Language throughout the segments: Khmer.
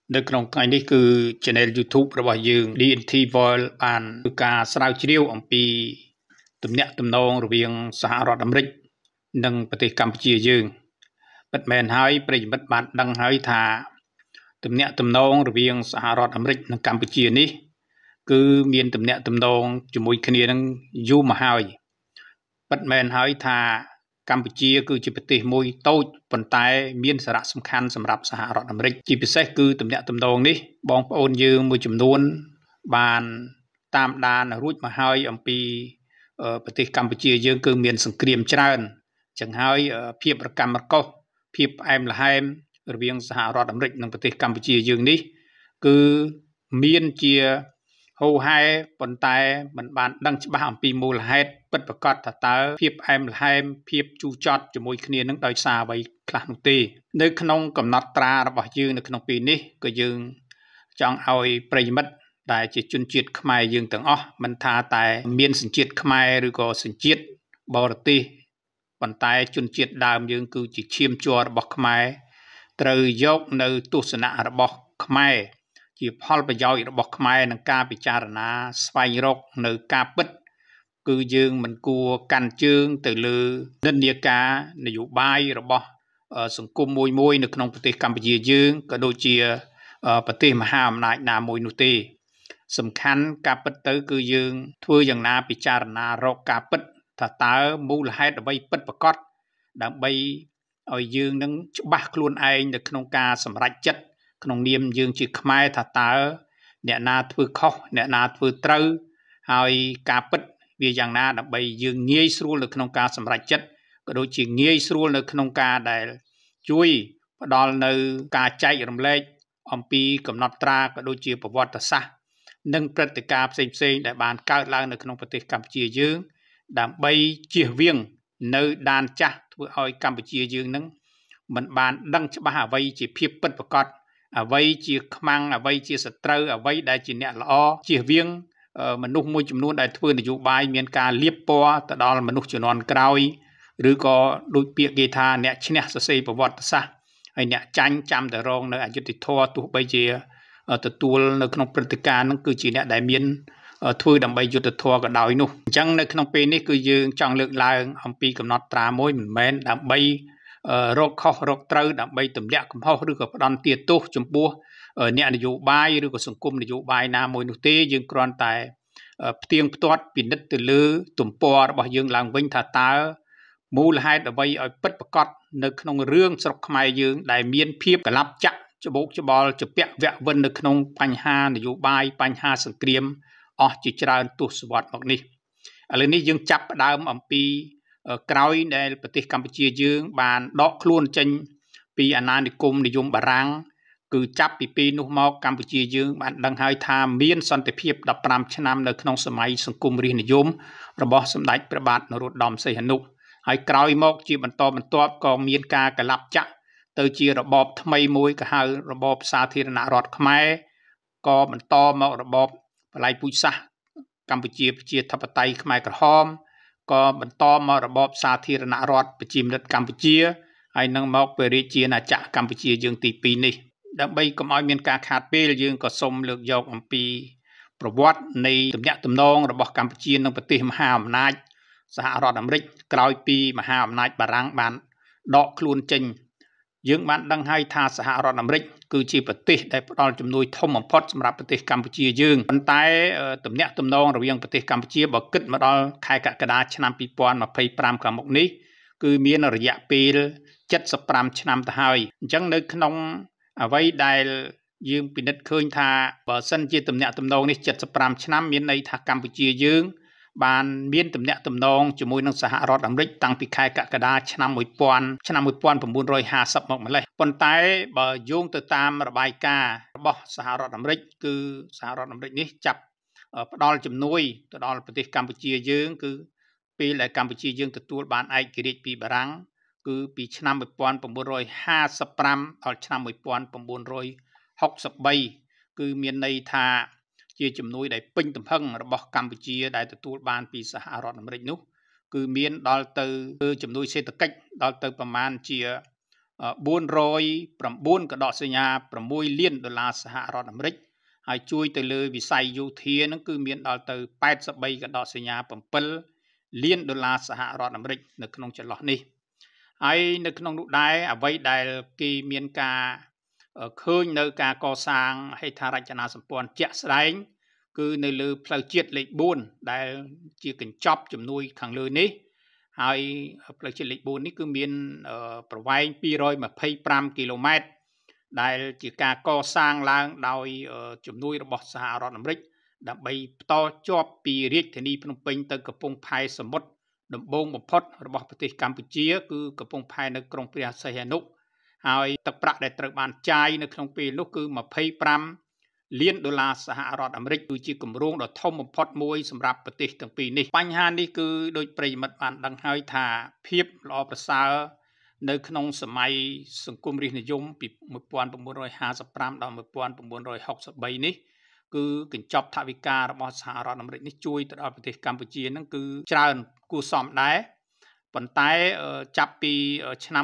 នៅក្នុងថ្ងៃនេះគឺ Channel YouTube របស់យើង DNT World បានធ្វើការស្រាវជ្រាវអំពីទំនាក់ទំនងរវាងសហរដ្ឋអាមេរិកនិងប្រទេសកម្ពុជាយើងពិតមែនហើយប្រិយមិត្តបានដឹងហើយថាទំនាក់ទំនងរវាងសហរដ្ឋអាមេរិកនិងកម្ពុជានេះគឺមានទំនាក់ទំនងជាមួយគ្នានឹងយូរមកហើយពិតមែនហើយថាកម្ពុជាគឺជាប្រទេសមួយតូចប៉ុន្តែមានសារៈសំខាន់សម្រាប់សហរដ្ឋអាមេរិកជាពិសេសគឺទំនាក់ទំនងនេះបងប្អូនយើងមួយចំនួនបានតាមដានរួចមកហើយអំពីប្រទេសកម្ពុជាយើងគឺមានសង្គ្រាមច្រើនចឹងហើយភាពរកម្មរកុសភាពផ្អែមល្ហែមរវាងសហរដ្ឋអាមេរិកនិងប្រទេសកម្ពុជាយើងនេះគឺមានជាហូរហែប៉ុន្តែមិនបានដឹងច្បាស់អំពីមូលហេតុពិតប្រាកដថាតើភាពផ្អែមល្ហែមភាពជូរចត់ជាមួយគ្នានឹងដោយសារអ្វីខ្លះនោះទេនៅក្នុងកំណត់ត្រារបស់យើងនៅក្នុងពេលនេះក៏យើងចង់ឲ្យប្រិយមិត្តដែលជាជនជាតិខ្មែរយើងទាំងអស់មិនថាតែមានសញ្ជាតិខ្មែរឬក៏សញ្ជាតិបរទេសប៉ុន្តែជនជាតិដើមយើងគឺជាឈាមជ័ររបស់ខ្មែរត្រូវយកនៅទស្សនៈរបស់ខ្មែរជាផលប្រយោជន៍របស់ខ្មែរនឹងការពិចារណាស្វែងរកនៅការពិតគឺយើងមិនគួរកាន់ជើងទៅលើនិន្នាការនយោបាយរបស់សង្គមមួយនៅក្នុងប្រទេសកម្ពុជាយើងក៏ដូចជាប្រទេសមហាអំណាចណាមួយនោះទេសំខាន់ការពិតទៅគឺយើងធ្វើយ៉ាងណាពិចារណារកការពិតថាតើមូលហេតុអ្វីពិតប្រាកដដើម្បីឲ្យយើងនឹងច្បាស់ខ្លួនឯងនៅក្នុងការសម្រេចចិត្តក្នុងនាមយើងជាខ្មែរថាតើអ្នកណាធ្វើខុសអ្នកណាធ្វើត្រូវហើយការពិតវាយ៉ាងណាដើម្បីយើងងាយស្រួលនៅក្នុងការសម្រេចចិត្តក៏ដូចជាងាយស្រួលនៅក្នុងការដែលជួយផ្ដល់នៅការចែករំលែកអំពីកំណត់ត្រាក៏ដូចជាប្រវត្តិសាស្ត្រនិងព្រឹត្តិការណ៍ផ្សេងៗដែលបានកើតឡើងនៅក្នុងប្រទេសកម្ពុជាយើងដើម្បីជៀសវាងនៅដានចាស់ធ្វើឲ្យកម្ពុជាយើងនឹងមិនបានដឹងច្បាស់អ្វីជាភាពពិតប្រាកដអ្វីជាខ្មាំងអ្វីជាសត្រូវអ្វីដែលជាអ្នកល្អជៀសវាងមនុស្សមួយចំនួនដែលធ្វើនយោបាយមានការលៀបពណ៌ទៅដល់មនុស្សជំនាន់ក្រោយឬក៏ដូចពាក្យគេថាអ្នកឈ្នះសរសេរប្រវត្តិសាស្ត្រហើយអ្នកចាញ់ចាំតែរងនៅអយុត្តិធម៌ទោះបីជាទទួលនៅក្នុងព្រឹត្តិការណ៍ហ្នឹងគឺជាអ្នកដែលមានធ្វើដើម្បីយុត្តិធម៌ក៏ដោយនោះអញ្ចឹងនៅក្នុងពេលនេះគឺយើងចង់លើកឡើងអំពីកំណត់ត្រាមួយមិនមែនដើម្បីរកខុសរកត្រូវដើម្បីទម្លាក់កំហុសឬក៏ផ្ដន់ទាទោសចំពោះអ្នកនយោបាយឬក៏សង្គមនយោបាយណាមួយនោះទេយើងគ្រាន់តែផ្ទៀងផ្ទាត់ពិនិត្យទៅលើទំព័ររបស់យើងឡើងវិញថាតើមូលហេតុអ្វីឲ្យពិតប្រាកដនៅក្នុងរឿងស្រុកខ្មែរយើងដែលមានភាពកលាប់ចាក់ច្បោកច្បល់ជពាក់វៈវិននៅក្នុងបញ្ហានយោបាយបញ្ហាសង្គ្រាមអស់ជាច្រើនទសវត្សរ៍មកនេះឥឡូវនេះយើងចាប់ផ្ដើមអំពីក្រោយដែលប្រទេសកម្ពុជាយើងបានដកខ្លួនចេញពីអាណានិគមនិយមបារាំងគឺចាប់ពីពេលនោះមកកម្ពុជាយើងបានដឹងហើយថាមានសន្តិភាព15ឆ្នាំនៅក្នុងសម័យសង្គមរាស្ត្រនិយមរបស់សម្ដេចព្រះបាទនរោត្តមសីហនុហើយក្រោយមកជាបន្តបន្ទាប់ក៏មានការកលាប់ចាក់ទៅជារបបថ្មីមួយក៏ហៅរបបសាធារណរដ្ឋខ្មែរក៏បន្តមករបបបល្ល័យពូជសាសន៍កម្ពុជាប្រជាធិបតេយ្យខ្មែរក្រហមក៏បន្តមករបបសាធារណរដ្ឋប្រជាមានិតកម្ពុជាហើយនឹងមកព្រះរាជាណាចក្រកម្ពុជាយើងទី2នេះដើម្បីកុំឲ្យមានការខាតពេលយើងក៏សូមលើកយកអំពីប្រវត្តិនៃទំនាក់ទំនងរបស់កម្ពុជានិងប្រទេសមហាអំណាចសហរដ្ឋអាមេរិកក្រោយពីមហាអំណាចបារាំងបានដកខ្លួនចេញយើងបានដឹងហើយថាសហរដ្ឋអាមេរិកគឺជាប្រទេសដែលផ្ដល់ជំនួយធំបំផុតសម្រាប់ប្រទេសកម្ពុជាយើងប៉ុន្តែទំនាក់ទំនងរវាងប្រទេសកម្ពុជាបើគិតមកដល់ខែកក្កដាឆ្នាំ2025ខាងមុខនេះគឺមានរយៈពេល75ឆ្នាំទៅហើយអញ្ចឹងនៅក្នុងអ្វីដែលយើងពិនិត្យឃើញថាបើសិនជាទំនាក់ទំនងនេះ75ឆ្នាំមានន័យថាកម្ពុជាយើងបានមានទំនាក់ទំនងជាមួយនឹងសហរដ្ឋអាមេរិកតាំងពីខែកក្កដាឆ្នាំ1950មកម្លេះប៉ុន្តែបើយោងទៅតាមរបាយការណ៍របស់សហរដ្ឋអាមេរិកគឺសហរដ្ឋអាមេរិកនេះចាប់ផ្ដល់ជំនួយទៅដល់ប្រទេសកម្ពុជាយើងគឺពេលដែលកម្ពុជាយើងទទួលបានឯករាជ្យពីបារាំងគឺពីឆ្នាំ1955ដល់ឆ្នាំ1963គឺមានន័យថាជាជំនួយដែលពេញទំហឹងរបស់កម្ពុជាដែលទទួលបានពីសហរដ្ឋអាមេរិកនោះគឺមានដល់ទៅជំនួយសេដ្ឋកិច្ចដល់ទៅប្រមាណជា 409 កដកសញ្ញា6 លានដុល្លារសហរដ្ឋអាមេរិកហើយជួយទៅលើវិស័យយោធាហ្នឹងគឺមានដល់ទៅ83 កដកសញ្ញា7 លានដុល្លារសហរដ្ឋអាមេរិកនៅក្នុងចន្លោះនេះហើយនៅក្នុងនោះដែរអ្វីដែលគេមានការឃើញនៅការកសាងហេដ្ឋារចនាសម្ព័ន្ធជាក់ស្ដែងគឺនៅលើផ្លូវជាតិលេខ4ដែលជាកញ្ចប់ជំនួយខាងលើនេះហើយផ្លូវជាតិលេខ4នេះគឺមានប្រវែង225 គីឡូម៉ែត្រដែលជាការកសាងឡើងដោយជំនួយរបស់សហរដ្ឋអាមេរិកដើម្បីបន្តជាប់ពីរាជធានីភ្នំពេញទៅកំពង់ផែសមុទ្រដំបូងបំផុតរបស់ប្រទេសកម្ពុជាគឺកំពង់ផែនៅក្រុងព្រះសីហនុហើយទឹកប្រាក់ដែលត្រូវបានចាយនៅក្នុងពេលនោះគឺ25 លានដុល្លារសហរដ្ឋអាមេរិកគឺជាគម្រោងដ៏ធំបំផុតមួយសម្រាប់ប្រទេសទាំងពីរនេះបញ្ហានេះគឺដោយប្រិយមិត្តបានដឹងហើយថាភាពល្អប្រសើរនៅក្នុងសម័យសង្គមរាស្ត្រនិយមពី1955ដល់1963នេះគឺកញ្ចប់ថវិការបស់សហរដ្ឋអាមេរិកនេះជួយទៅដល់ប្រទេសកម្ពុជាហ្នឹងគឺច្រើនគួរសមដែរប៉ុន្តែចាប់ពីឆ្នាំ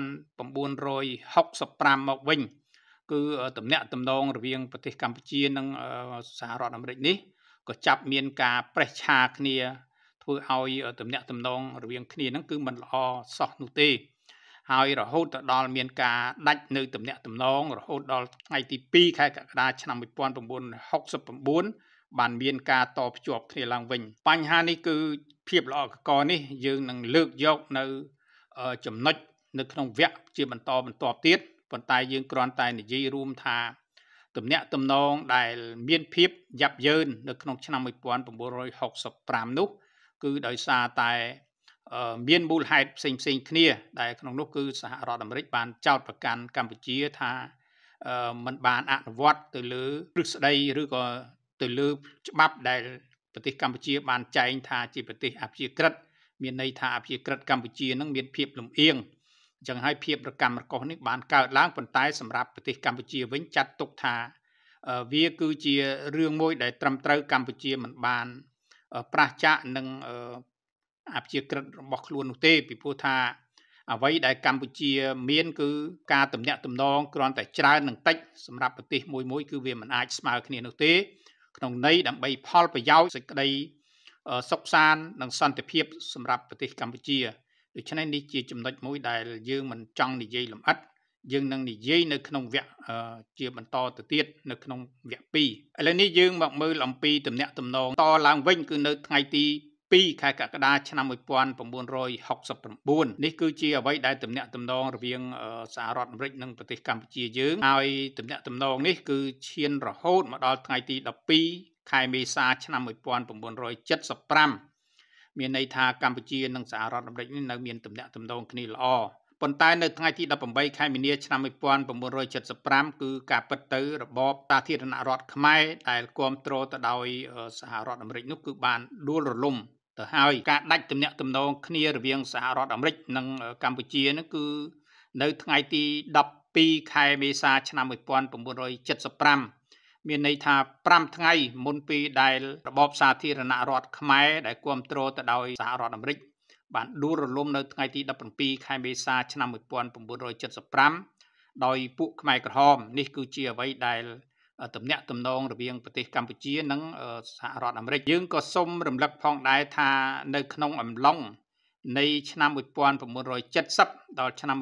1965មកវិញគឺទំនាក់ទំនងរវាងប្រទេសកម្ពុជានិងសហរដ្ឋអាមេរិកនេះក៏ចាប់មានការប្រេះឆាគ្នាធ្វើឲ្យទំនាក់ទំនងរវាងគ្នាហ្នឹងគឺមិនល្អសោះនោះទេហើយរហូតដល់មានការដាច់នៅទំនាក់ទំនងរហូតដល់ថ្ងៃទី2 ខែកក្កដាឆ្នាំ1969បានមានការតភ្ជាប់គ្នាឡើងវិញបញ្ហានេះគឺភាពល្អកកនេះយើងនឹងលើកយកនៅចំណុចនៅក្នុងវគ្គជាបន្តបន្ទាប់ទៀតប៉ុន្តែយើងគ្រាន់តែនិយាយរួមថាទំនាក់ទំនងដែលមានភាពយ៉ាប់យ៉ឺននៅក្នុងឆ្នាំ1965នោះគឺដោយសារតែមានមូលហេតុផ្សេងគ្នាដែលក្នុងនោះគឺសហរដ្ឋអាមេរិកបានចោទប្រកាន់កម្ពុជាថាមិនបានអនុវត្តទៅលើទ្រឹស្ដីឬក៏ទៅលើច្បាប់ដែលប្រទេសកម្ពុជាបានចែងថាជាប្រទេសអព្យាក្រឹតមានន័យថាអព្យាក្រឹតកម្ពុជានឹងមានភាពលំអៀងអញ្ចឹងហើយភាពរកម្មរកុសនេះបានកើតឡើងប៉ុន្តែសម្រាប់ប្រទេសកម្ពុជាវិញចាត់ទុកថាវាគឺជារឿងមួយដែលត្រឹមត្រូវកម្ពុជាមិនបានប្រឆាចនឹងអព្យាក្រឹតរបស់ខ្លួននោះទេពីព្រោះថាអ្វីដែលកម្ពុជាមានគឺការទំនាក់ទំនងគ្រាន់តែច្រើននឹងតិចសម្រាប់ប្រទេសមួយគឺវាមិនអាចស្មើគ្នានោះទេក្នុងន័យដើម្បីផលប្រយោជន៍សេចក្តីសុខសាន្តនិងសន្តិភាពសម្រាប់ប្រទេសកម្ពុជាដូច្នេះនេះជាចំណុចមួយដែលយើងមិនចង់និយាយលម្អិតយើងនឹងនិយាយនៅក្នុងវគ្គជាបន្តទៅទៀតនៅក្នុងវគ្គ2ឥឡូវនេះយើងមកមើលអំពីទំនាក់ទំនងតឡើងវិញគឺនៅថ្ងៃទី2 ខែកក្កដាឆ្នាំ1969នេះគឺជាអ្វីដែលទំនាក់ទំនងរវាងសហរដ្ឋអាមេរិកនិងប្រទេសកម្ពុជាយើងហើយទំនាក់ទំនងនេះគឺឈានរហូតមកដល់ថ្ងៃទី12 ខែមេសាឆ្នាំ1975មានន័យថាកម្ពុជានិងសហរដ្ឋអាមេរិកនេះនៅមានទំនាក់ទំនងគ្នាល្អប៉ុន្តែនៅថ្ងៃទី18 ខែមីនាឆ្នាំ1975គឺការពិតទៅរបបសាធារណរដ្ឋខ្មែរដែលគ្រប់គ្រងទៅដោយសហរដ្ឋអាមេរិកនោះគឺបានដួលរលំទៅហើយការដាច់ទំនាក់ទំនងគ្នារវាងសហរដ្ឋអាមេរិកនិងកម្ពុជានោះគឺនៅថ្ងៃទី12 ខែមេសាឆ្នាំ1975មានន័យថា5ថ្ងៃមុនពីដែលរបបសាធារណរដ្ឋខ្មែរដែលគ្រប់គ្រងទៅដោយសហរដ្ឋអាមេរិកបានដួលរលំនៅថ្ងៃទី17 ខែមេសាឆ្នាំ1975ដោយពួកខ្មែរក្រហមនេះគឺជាអ្វីដែលទំនាក់ទំនងរវាងប្រទេសកម្ពុជានិងសហរដ្ឋអាមេរិកយើងក៏សូមរំលឹកផងដែរថានៅក្នុងអំឡុងនៃឆ្នាំ1970ដល់ឆ្នាំ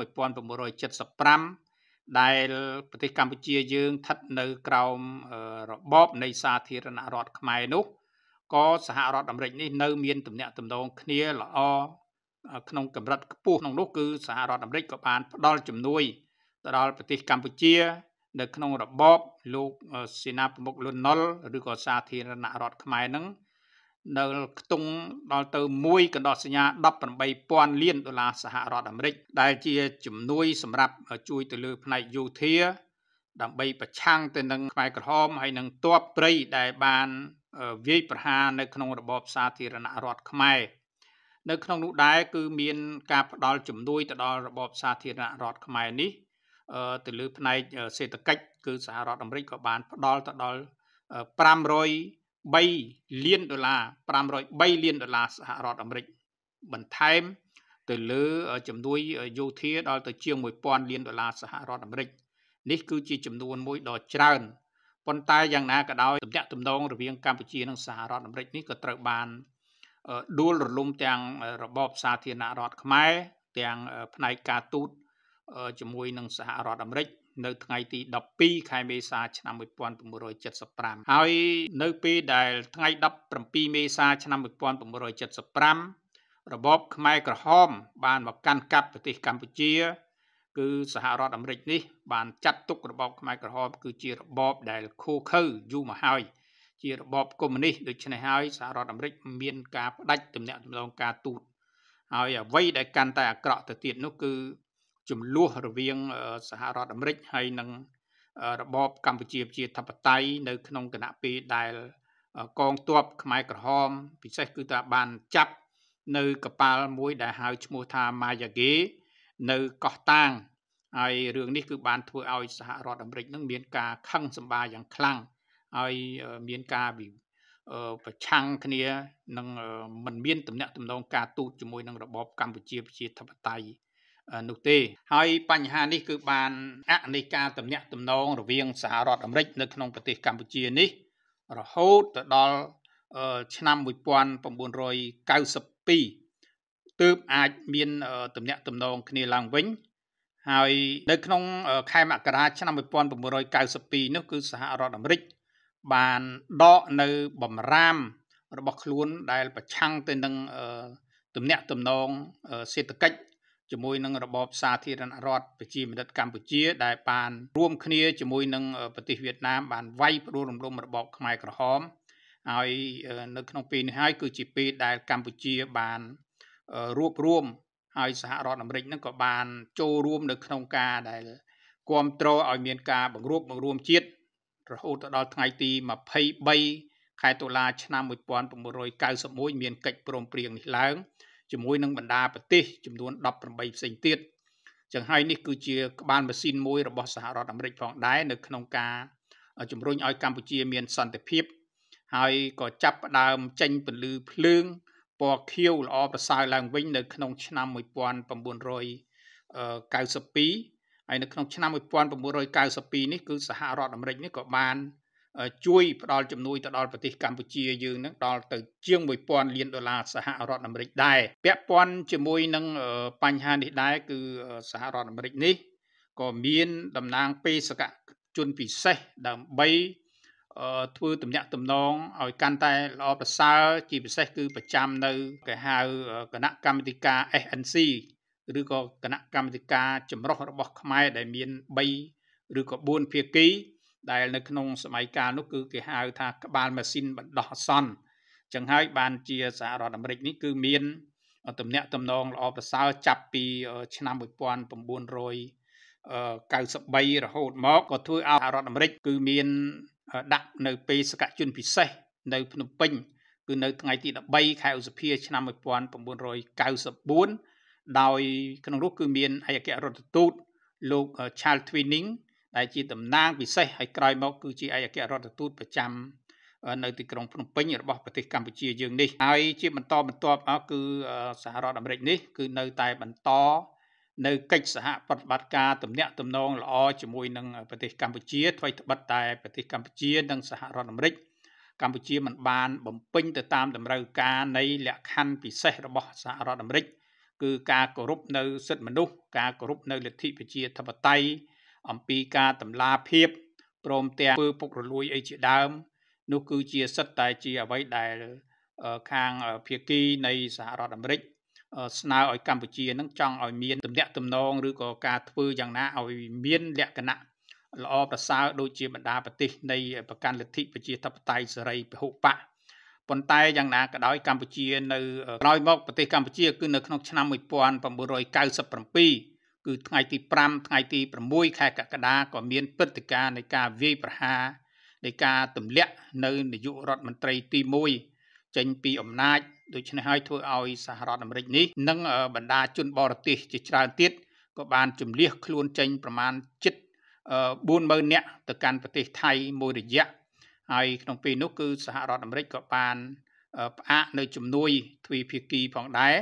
1975ដែលប្រទេសកម្ពុជាយើងស្ថិតនៅក្រោមរបបនៃសាធារណរដ្ឋខ្មែរនោះក៏សហរដ្ឋអាមេរិកនេះនៅមានទំនាក់ទំនងគ្នាល្អក្នុងកម្រិតខ្ពស់ក្នុងនោះគឺសហរដ្ឋអាមេរិកក៏បានផ្ដល់ជំនួយទៅដល់ប្រទេសកម្ពុជានៅក្នុងរបបលោកសេនាប្រមុខលន់ នល់ឬក៏សាធារណរដ្ឋខ្មែរនឹងនៅខ្ទង់ដល់ទៅ1កណ្ដោះសញ្ញា18,000 លានដុល្លារសហរដ្ឋអាមេរិកដែលជាជំនួយសម្រាប់ជួយទៅលើផ្នែកយោធាដើម្បីប្រឆាំងទៅនឹងខ្មែរក្រហមហើយនឹងទ័ពព្រៃដែលបានវាយប្រហារនៅក្នុងរបបសាធារណរដ្ឋខ្មែរនៅក្នុងនោះដែរគឺមានការផ្ដល់ជំនួយទៅដល់របបសាធារណរដ្ឋខ្មែរនេះទៅលើផ្នែកសេដ្ឋកិច្ចគឺសហរដ្ឋអាមេរិកក៏បានផ្ដល់ទៅដល់503 លានដុល្លារសហរដ្ឋអាមេរិកបន្ថែមទៅលើជំនួយយោធាដល់ទៅជាង$1000 លានសហរដ្ឋអាមេរិកនេះគឺជាចំនួនមួយដ៏ច្រើនប៉ុន្តែយ៉ាងណាក៏ដោយទំនាក់ទំនងរវាងកម្ពុជានិងសហរដ្ឋអាមេរិកនេះក៏ត្រូវបានដួលរលំទាំងរបបសាធារណរដ្ឋខ្មែរទាំងផ្នែកការទូតជាមួយនឹងសហរដ្ឋអាមេរិកនៅថ្ងៃទី12ខែមេសាឆ្នាំ1975ហើយនៅពេលដែលថ្ងៃ17មេសាឆ្នាំ1975របបខ្មែរក្រហមបានមកកាន់កាប់ប្រទេសកម្ពុជាគឺសហរដ្ឋអាមេរិកនេះបានចាត់ទុករបបខ្មែរក្រហមគឺជារបបដែលឃោរឃៅយូរមកហើយជារបបកុម្មុយនីសដូច្នេះហើយសហរដ្ឋអាមេរិកមានការផ្ដាច់ទំនាក់ទំនងការទូតហើយអ្វីដែលកាន់តែអាក្រក់ទៅទៀតនោះគឺចំនួនរវាងសហរដ្ឋអាមេរិកហើយនិងរបបកម្ពុជាប្រជាធិបតេយ្យនៅក្នុងគណៈពេលដែលកងទ័ពខ្មែរក្រហមពិសេសគឺថាបានចាប់នៅកប៉ាល់មួយដែលហៅឈ្មោះថាម៉ាយ៉ាហ្គេនៅកោះតាងហើយរឿងនេះគឺបានធ្វើឲ្យសហរដ្ឋអាមេរិកនឹងមានការខឹងសម្បាយ៉ាងខ្លាំងហើយមានការប្រឆាំងគ្នានឹងមិនមានទំនាក់ទំនងការទូតជាមួយនឹងរបបកម្ពុជាប្រជាធិបតេយ្យនោះទេហើយបញ្ហានេះគឺបានអនុការទំនាក់ទំនងរវាងសហរដ្ឋអាមេរិកនៅក្នុងប្រទេសកម្ពុជានេះរហូតទៅដល់ឆ្នាំ1992ទើបអាចមានទំនាក់ទំនងគ្នាឡើងវិញហើយនៅក្នុងខែមករាឆ្នាំ1992នោះគឺសហរដ្ឋអាមេរិកបានដកនៅបំរាមរបស់ខ្លួនដែលប្រឆាំងទៅនឹងទំនាក់ទំនងសេដ្ឋកិច្ចជាមួយនឹងរបបសាធារណរដ្ឋប្រជាមានិតកម្ពុជាដែលបានរួមគ្នាជាមួយនឹងប្រទេសវៀតណាមបានវាយផ្ដួលរំលំរបបខ្មែរក្រហមហើយនៅក្នុងពេលនេះហើយគឺជាពេលដែលកម្ពុជាបានរួបរวมហើយសហរដ្ឋអាមេរិកនឹងក៏បានចូលរួមនៅក្នុងការដែលគ្រប់គ្រងឲ្យមានការបង្រួបបង្រួមជាតិរហូតដល់ថ្ងៃទី23ខែតុលាឆ្នាំ1991មានកិច្ចព្រមព្រៀងនេះឡើងជាមួយនឹងបណ្ដាប្រទេសចំនួន18ផ្សេងទៀតចឹងហើយនេះគឺជាក្បាលម៉ាស៊ីនមួយរបស់សហរដ្ឋអាមេរិកផងដែរនៅក្នុងការជំរុញឲ្យកម្ពុជាមានសន្តិភាពហើយក៏ចាប់ផ្ដើមចេញពន្លឺភ្លើងពណ៌ខៀវល្អប្រសើរឡើងវិញនៅក្នុងឆ្នាំ1992ហើយនៅក្នុងឆ្នាំ1992នេះគឺសហរដ្ឋអាមេរិកនេះក៏បានជួយផ្ដល់ជំនួយទៅដល់ប្រទេសកម្ពុជាយើងនឹងដល់ទៅជាង$1000 លានសហរដ្ឋអាមេរិកដែរពាក់ព័ន្ធជាមួយនឹងបញ្ហានេះដែរគឺសហរដ្ឋអាមេរិកនេះក៏មានតំណាងបេសកជនពិសេសដើម្បីធ្វើទំនាក់ទំនងឲ្យកាន់តែល្អប្រសើរជាពិសេសគឺប្រចាំនៅគេហៅគណៈកម្មាធិការ SNC ឬក៏គណៈកម្មាធិការចម្រុះរបស់ខ្មែរដែលមាន3ឬក៏4ភាគីដែលនៅក្នុងសម័យកាលនោះគឺគេហៅថាក្បាលម៉ាស៊ីនបណ្ដោះអាសន្នចឹងហើយបានជាសហរដ្ឋអាមេរិកនេះគឺមានទំនាក់ទំនងល្អប្រសើរចាប់ពីឆ្នាំ1993រហូតមកក៏ធ្វើឲ្យសហរដ្ឋអាមេរិកគឺមានដាក់នៅបេសកជនពិសេសនៅភ្នំពេញគឺនៅថ្ងៃទី13ខែឧសភាឆ្នាំ1994ដោយក្នុងនោះគឺមានឯកអគ្គរដ្ឋទូតលោក Charles Twining ដែលជាតំណាងពិសេសហើយក្រោយមកគឺជាឯកអគ្គរដ្ឋទូតប្រចាំនៅទីក្រុងភ្នំពេញរបស់ប្រទេសកម្ពុជាយើងនេះហើយជាបន្តបន្ទាប់មកគឺសហរដ្ឋអាមេរិកនេះគឺនៅតែបន្តនៅកិច្ចសហប្រតិបត្តិការទំនាក់ទំនងល្អជាមួយនឹងប្រទេសកម្ពុជាថ្មីត្បិតតែប្រទេសកម្ពុជានិងសហរដ្ឋអាមេរិកកម្ពុជាមិនបានបំពេញទៅតាមតម្រូវការនៃលក្ខខណ្ឌពិសេសរបស់សហរដ្ឋអាមេរិកគឺការគោរពនៅសិទ្ធិមនុស្សការគោរពនៅលទ្ធិប្រជាធិបតេយ្យអំពីការតម្លាភាពព្រមទាំងធ្វើពុករលួយអីជាដើមនោះគឺជាសិទ្ធិតែជាអ្វីដែលខាងភាគីនៃសហរដ្ឋអាមេរិកស្នើឲ្យកម្ពុជានឹងចង់ឲ្យមានទំនាក់ទំនងឬក៏ការធ្វើយ៉ាងណាឲ្យមានលក្ខណៈល្អប្រសើរដូចជាបណ្ដាប្រទេសនៃប្រកាន់លទ្ធិប្រជាធិបតេយ្យសេរីពហុបកប៉ុន្តែយ៉ាងណាក៏ដោយកម្ពុជានៅក្រោយមកប្រទេសកម្ពុជាគឺនៅក្នុងឆ្នាំ1997គឺថ្ងៃទី5ថ្ងៃទី6ខែកក្កដាក៏មានព្រឹត្តិការណ៍នៃការវាយប្រហារនៃការទម្លាក់នៅនាយករដ្ឋមន្ត្រីទី1ចេញពីអំណាចដូច្នេះហើយធ្វើឲ្យសហរដ្ឋអាមេរិកនេះនិងបណ្ដាជនបរទេសជាច្រើនទៀតក៏បានជម្លៀសខ្លួនចេញប្រមាណជិត40000នាក់ទៅកាន់ប្រទេសថៃមួយរយៈហើយក្នុងពេលនោះគឺសហរដ្ឋអាមេរិកក៏បានផ្អាកនៅជំនួយទ្វេភាគីផងដែរ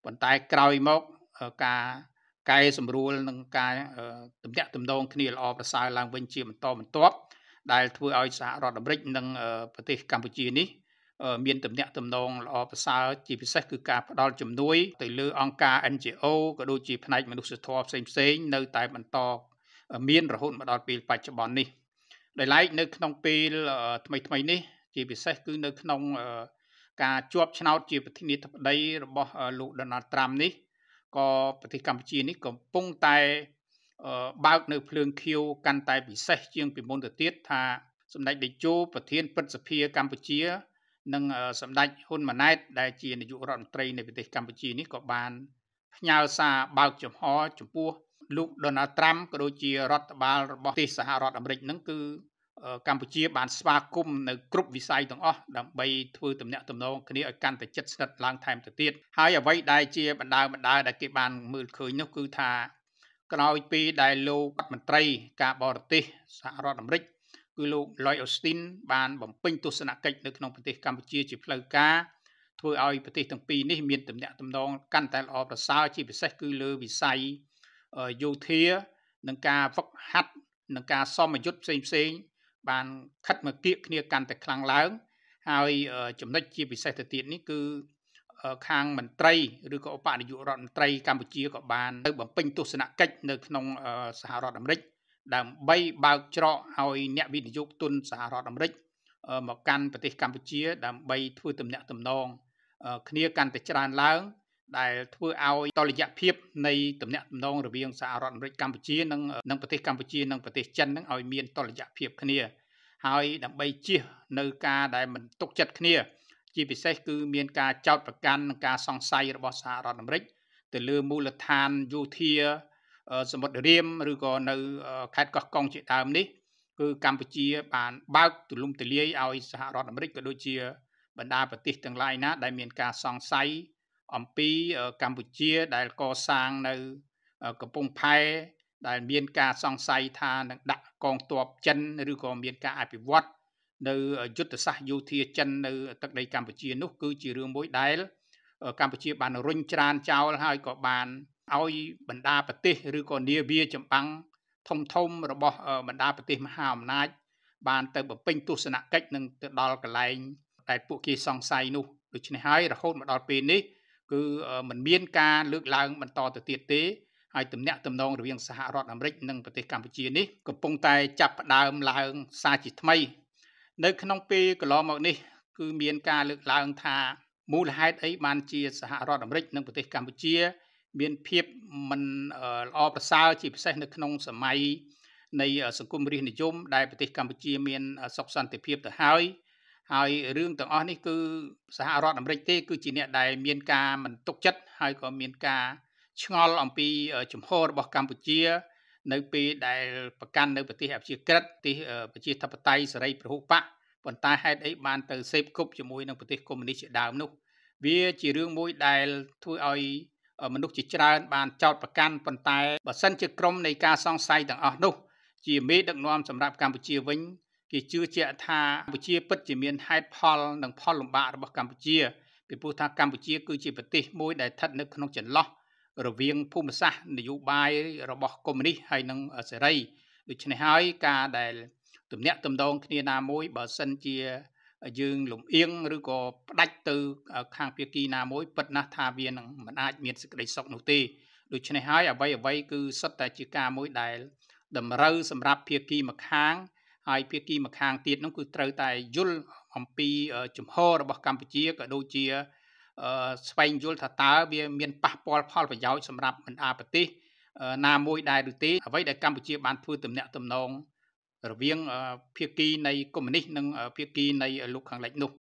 ប៉ុន្តែក្រោយមកការកែសម្រួលនិងការទំនាក់ទំនងគ្នាល្អប្រសើរឡើងវិញជាបន្តបន្ទាប់ដែលធ្វើឲ្យសហរដ្ឋអាមេរិកនិងប្រទេសកម្ពុជានេះមានទំនាក់ទំនងល្អប្រសើរជាពិសេសគឺការផ្ដល់ជំនួយទៅលើអង្គការ NGO ក៏ដូចជាផ្នែកមនុស្សធម៌ផ្សេងៗនៅតែបន្តមានរហូតមកដល់ពេលបច្ចុប្បន្ននេះដោយឡែកនៅក្នុងពេលថ្មីនេះជាពិសេសគឺនៅក្នុងការជាប់ឆ្នោតជាប្រធានាធិបតីរបស់លោក Donald Trump នេះក៏ប្រទេសកម្ពុជានេះកំពុងតែបើកនៅភ្លើងខៀវកាន់តែពិសេសជាងពីមុនទៅទៀតថាសម្ដេចតេជោប្រធានព្រឹទ្ធសភាកម្ពុជានិងសម្ដេចហ៊ុនម៉ាណែតដែលជានាយករដ្ឋមន្ត្រីនៃប្រទេសកម្ពុជានេះក៏បានផ្ញើសារបើកចំហចំពោះលោក Donald Trump ក៏ដូចជារដ្ឋបាលរបស់ប្រទេសសហរដ្ឋអាមេរិកហ្នឹងគឺកម្ពុជាបានស្វាគមន៍នៅគ្រប់វិស័យទាំងអស់ដើម្បីធ្វើទំនាក់ទំនងគ្នាឲ្យកាន់តែជិតស្និទ្ធឡើងថែមទៅទៀតហើយអ្វីដែលជាបណ្ដាដែលគេបានមើលឃើញនោះគឺថាក្រោយពីដែលលោករដ្ឋមន្ត្រីការបរទេសសហរដ្ឋអាមេរិកគឺលោក Lloyd Austin បានបំពេញទស្សនកិច្ចនៅក្នុងប្រទេសកម្ពុជាជាផ្លូវការធ្វើឲ្យប្រទេសទាំងពីរនេះមានទំនាក់ទំនងកាន់តែល្អប្រសើរជាពិសេសគឺលើវិស័យយោធានិងការហ្វឹកហាត់និងការសមយុទ្ធផ្សេងបានខិតមកគៀកគ្នាកាន់តែខ្លាំងឡើងហើយចំណុចជាពិសេសទៅទៀតនេះគឺខាងមន្ត្រីឬក៏ឧបនាយករដ្ឋមន្ត្រីកម្ពុជាក៏បានទៅបំពេញទស្សនកិច្ចនៅក្នុងសហរដ្ឋអាមេរិកដើម្បីបើកច្រកឲ្យអ្នកវិនិយោគទុនសហរដ្ឋអាមេរិកមកកាន់ប្រទេសកម្ពុជាដើម្បីធ្វើទំនាក់ទំនងគ្នាកាន់តែច្រើនឡើងដែលធ្វើឲ្យតុល្យភាពនៃទំនាក់ទំនងរវាងសហរដ្ឋអាមេរិកកម្ពុជានិងប្រទេសកម្ពុជានិងប្រទេសចិននឹងឲ្យមានតុល្យភាពគ្នាហើយដើម្បីជៀសនៅការដែលមិនទុកចិត្តគ្នាជាពិសេសគឺមានការចោទប្រកាន់និងការសង្ស័យរបស់សហរដ្ឋអាមេរិកទៅលើមូលដ្ឋានយោធាសមុទ្ររៀមឬក៏នៅខេត្តកោះកុងជាដើមនេះគឺកម្ពុជាបានបើកទូលំទូលាយឲ្យសហរដ្ឋអាមេរិកក៏ដូចជាបណ្ដាប្រទេសទាំងឡាយណាដែលមានការសង្ស័យអំពីកម្ពុជាដែលកសាងនៅកំពង់ផែដែលមានការសង្ស័យថានឹងដាក់កងទ័ពចិនឬក៏មានការអភិវឌ្ឍនៅយុទ្ធសាស្ត្រយោធាចិននៅទឹកដីកម្ពុជានោះគឺជារឿងមួយដែលកម្ពុជាបានរុញច្រានចោលហើយក៏បានឲ្យបណ្ដាប្រទេសឬក៏នាវាចម្បាំងធំរបស់បណ្ដាប្រទេសមហាអំណាចបានទៅបំពេញទស្សនកិច្ចនឹងទៅដល់កន្លែងដែលពួកគេសង្ស័យនោះដូច្នេះហើយរហូតមកដល់ពេលនេះគឺមិនមានការលើកឡើងបន្តទៅទៀតទេហើយទំនាក់ទំនងរវាងសហរដ្ឋអាមេរិកនិងប្រទេសកម្ពុជានេះកំពុងតែចាប់ផ្ដើមឡើងសារជាថ្មីនៅក្នុងពេលកន្លងមកនេះគឺមានការលើកឡើងថាមូលហេតុអីបានជាសហរដ្ឋអាមេរិកនិងប្រទេសកម្ពុជាមានភាពមិនល្អប្រសើរជាពិសេសនៅក្នុងសម័យនៃសង្គមរាស្ត្រនិយមដែលប្រទេសកម្ពុជាមានសុខសន្តិភាពទៅហើយរឿងទាំងអស់នេះគឺសហរដ្ឋអាមេរិកទេគឺជាអ្នកដែលមានការមិនទុកចិត្តហើយក៏មានការឆ្ងល់អំពីជំហររបស់កម្ពុជានៅពេលដែលប្រកាន់នៅប្រទេសអព្យាក្រឹតប្រទេសប្រជាធិបតេយ្យសេរីពហុបកប៉ុន្តែហេតុអីបានទៅសេពគប់ជាមួយនឹងប្រទេសកុម្មុយនីសជាដើមនោះវាជារឿងមួយដែលធ្វើឲ្យមនុស្សជាច្រើនបានចោទប្រកាន់ប៉ុន្តែបើសិនជាក្រុមនៃការសង្ស័យទាំងអស់នោះជាមេដឹកនាំសម្រាប់កម្ពុជាវិញគេជឿជាក់ថាកម្ពុជាពិតជាមានហេតុផលនិងផលលំបាករបស់កម្ពុជាពីព្រោះថាកម្ពុជាគឺជាប្រទេសមួយដែលស្ថិតនៅក្នុងចន្លោះរវាងភូមិសាស្ត្រនយោបាយរបស់កុម្មុយនីសហើយនិងសេរីដូច្នេះហើយការដែលទំនាក់ទំនងគ្នាណាមួយបើសិនជាយើងលំអៀងឬក៏ផ្ដាច់ទៅខាងភាគីណាមួយពិតណាស់ថាវានឹងមិនអាចមានសេចក្តីសុខនោះទេដូច្នេះហើយអ្វីគឺសុទ្ធតែជាការមួយដែលតម្រូវសម្រាប់ភាគីម្ខាងហើយភាគីម្ខាងទៀតនោះគឺត្រូវតែយល់អំពីជំហររបស់កម្ពុជាក៏ដូចជាស្វែងយល់ថាតើវាមានប៉ះពាល់ផលប្រយោជន៍សម្រាប់បណ្ដាប្រទេសណាមួយដែរឬទេអ្វីដែលកម្ពុជាបានធ្វើទំនាក់ទំនងរវាងភាគីនៃកុម្មុយនីសនិងភាគីនៃលោកខាងលិចនោះ